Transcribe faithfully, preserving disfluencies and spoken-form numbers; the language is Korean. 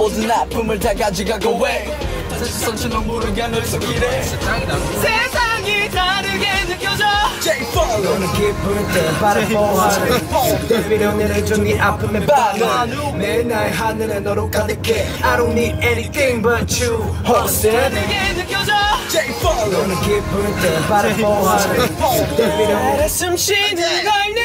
모든 아픔을 다 가져가고 왜 다시 선처럼 모르게 널 속이래 세상이 다르게 느껴져 제이포 너는 기쁠 때 바라보아 내 비련을 준네 아픔에 반응 매일 나의 하늘에 너로 가득해 I don't need anything but you Understand? 다르게 느껴져 제이포 너는 기쁠 때 바라보아 내 비련을 숨 쉬는 걸